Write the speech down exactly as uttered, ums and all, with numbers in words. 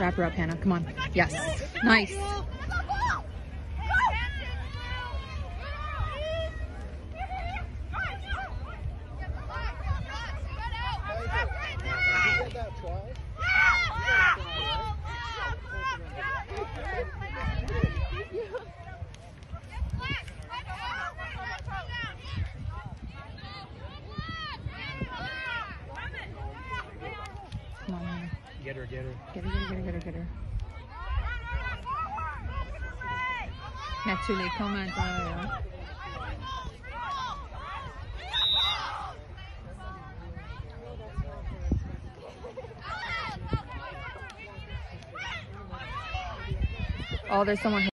Wrap her up, Hannah. Come on. Yes. Nice. Come on, Hannah. Get her, get her. Get her, get her, get her, get her, get her. Metsu les commentaires. Oh, there's someone.